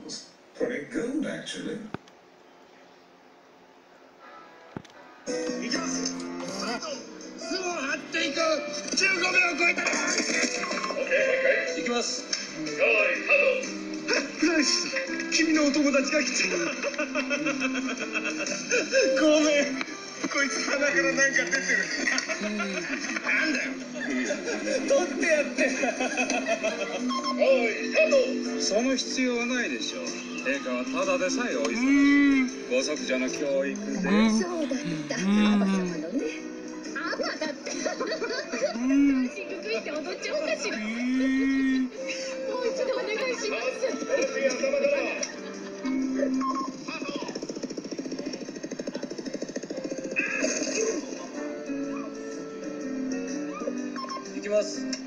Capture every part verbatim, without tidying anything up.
Pretty good, actually. いきます。スタート。巣を張っていく。じゅうごびょう超えた。OK、いきます。用意、スタート。フランシス、君のお友達が来た。ごめん。こいつ鼻からなんか出てる。なんだよ。取ってやって。おい、スタート。その必要はないでしょう。陛下はただでさえお忙しい。ご息女の教育で。そうだった。アバ様のね。アバだって。ダンシングクイーンって踊っちゃおうかしら。もう一度お願いします。いきます。分か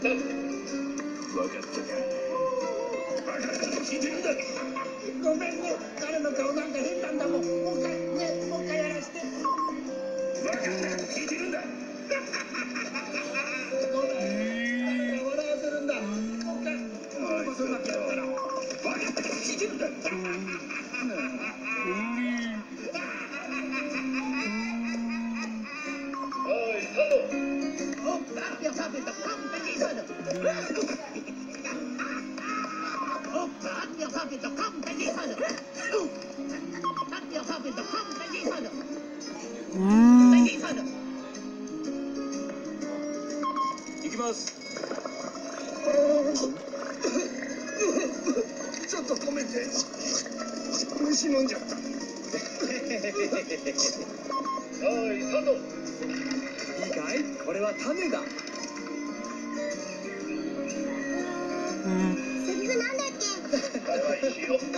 ったか。聞いてるんだ。ごめんね。彼の顔なんか変なんだもん。もう一回ね、もう一回やらせて。分かった。聞いてるんだ。どうだ。彼が笑わせるんだ。もう一回。もうそんな気だったら。分かった。聞いてるんだ。おい、スタート。Cambio capito, competition! Oh, cambio capito, competition! Cambio capito, competition! Competition! いきます。ちょっと止めて。虫飲んじゃった。おい、スタート。いいかい？これは種だ。セリフなんだっけ？はいしよ。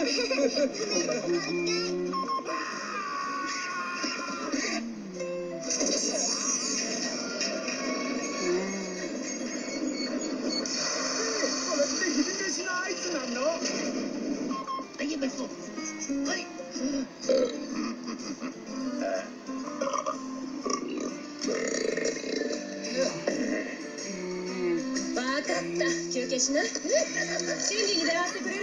これって昼飯の合図なの？昼飯。はい。わかった。休憩しない？シンジに電話してくれる？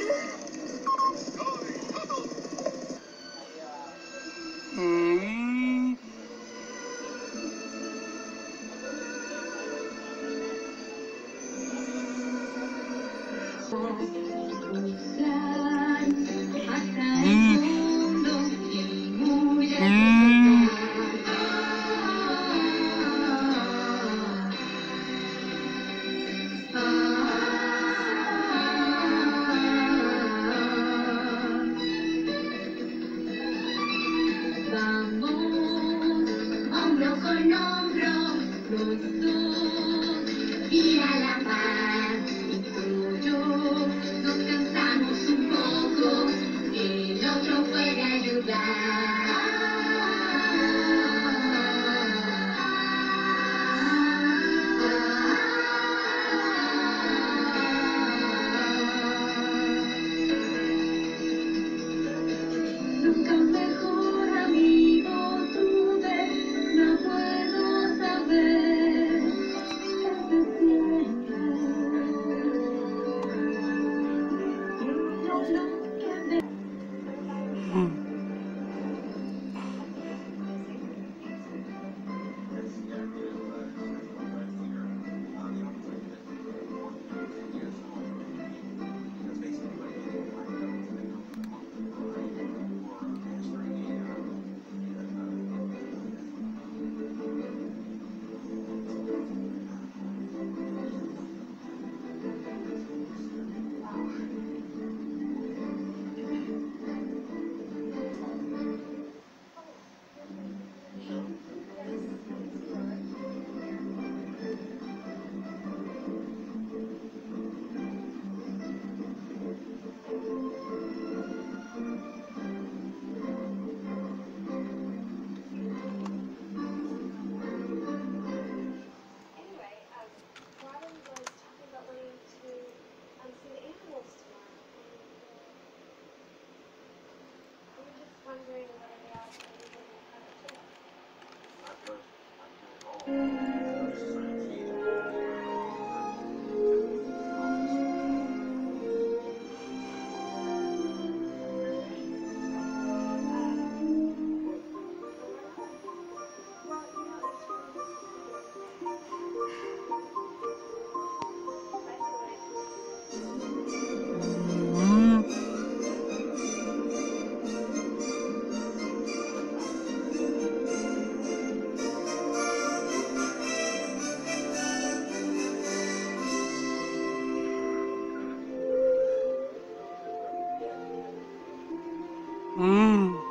うーん。 うん。